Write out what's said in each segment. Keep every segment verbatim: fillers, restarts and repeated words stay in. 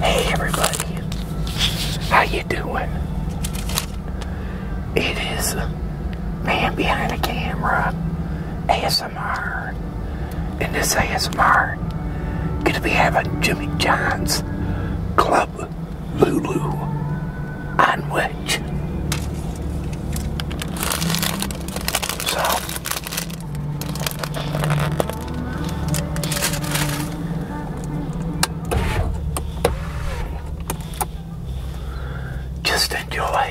Hey everybody, how you doing? It is Man Behind the Camera A S M R. In this A S M R, gonna be having Jimmy John's Club Lulu on Wedge. So, just enjoy.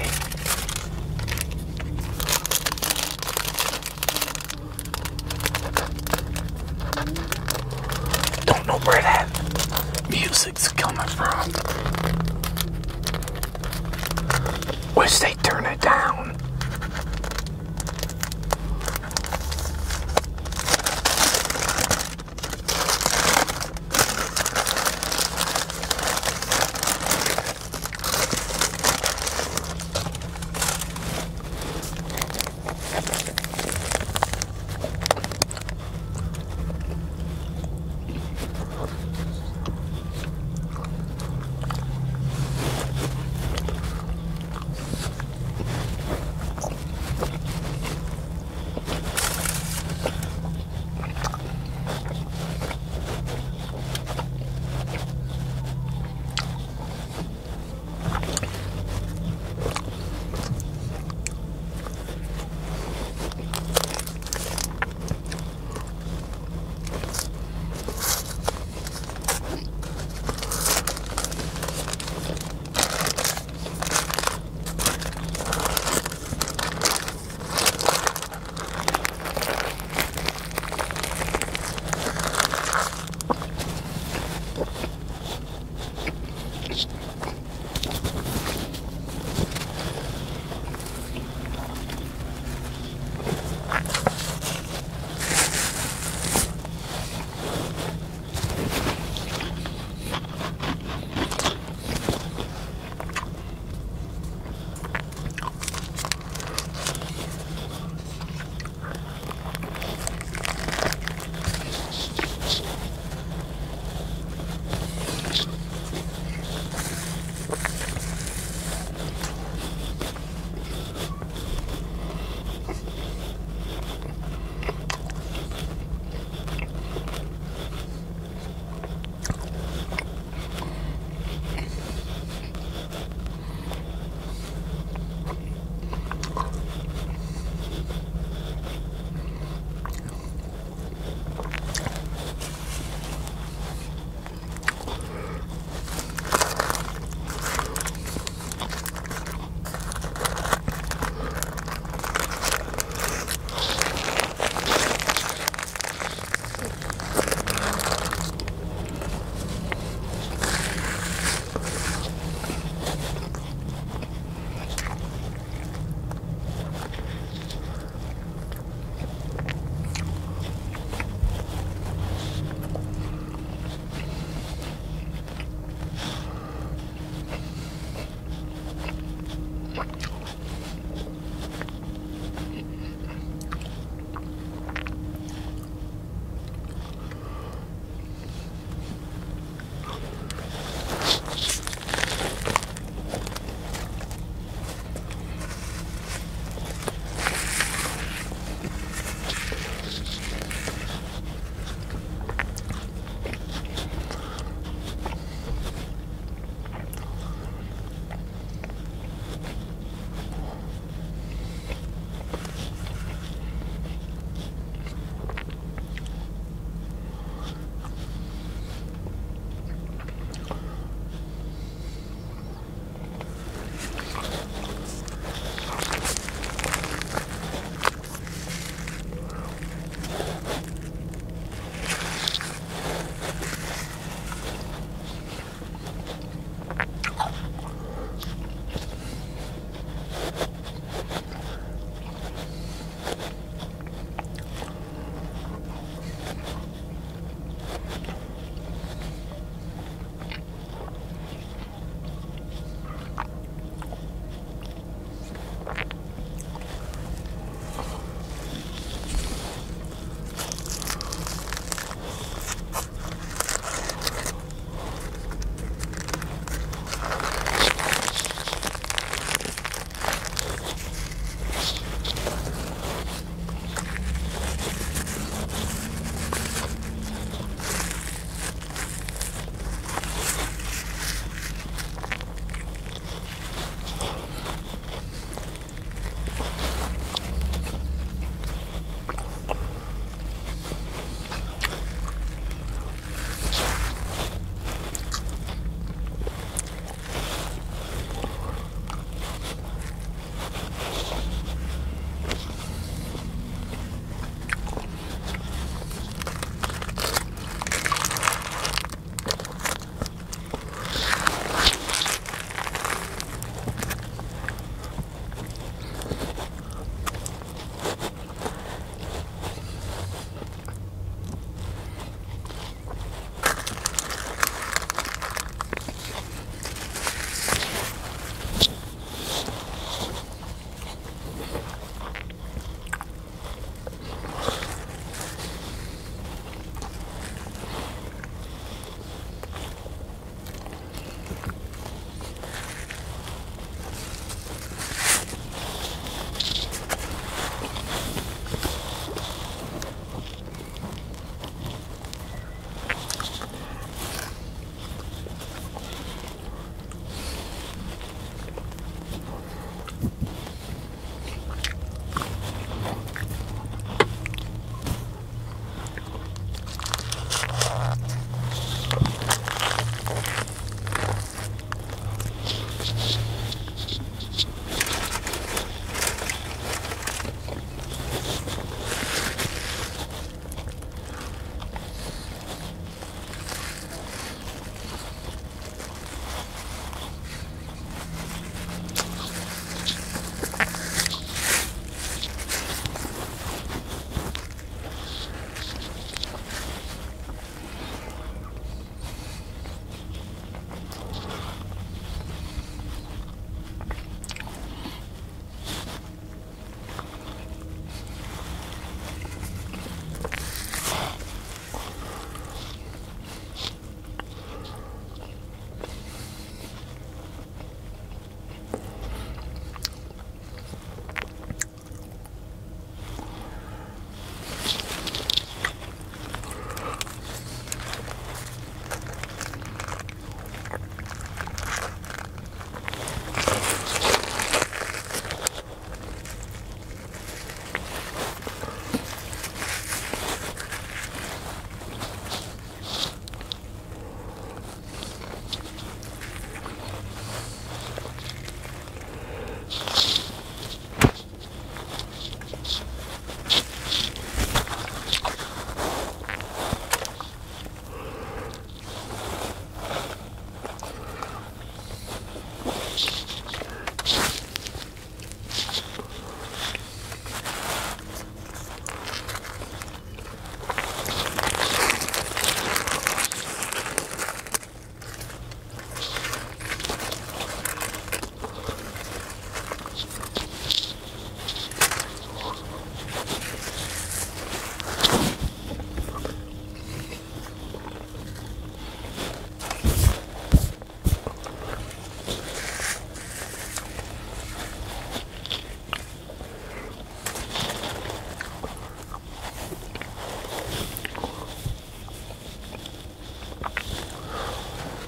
Don't know where that music's coming from. Wish they turn it down.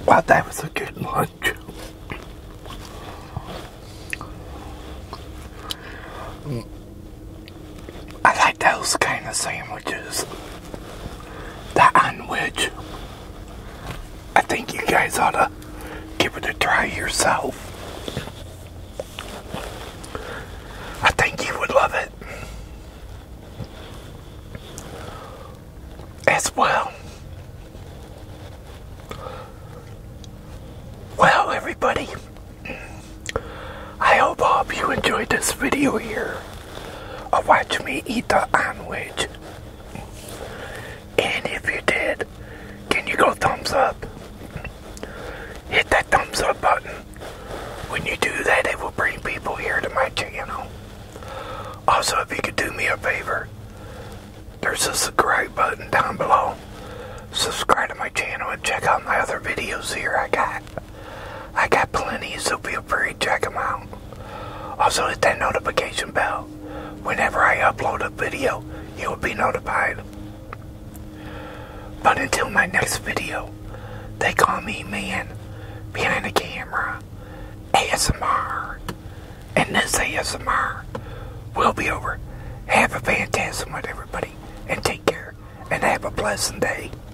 Wow, that was a good lunch. I like those kind of sandwiches. That on which I think you guys ought to give it a try yourself. I think you would love it as well. Well, everybody, I hope all of you enjoyed this video here of watching me eat the sandwich. And if you did, can you go thumbs up? Hit that thumbs up button. When you do that, it will bring people here to my channel. Also, if you could do me a favor, there's a subscribe button down below. Subscribe to my channel and check out my other videos here I got. I got plenty, so feel free to check them out. Also, hit that notification bell. Whenever I upload a video, you will be notified. But until my next video, they call me Man Behind the Camera, A S M R. And this A S M R will be over. Have a fantastic one, everybody. And take care. And have a blessed day.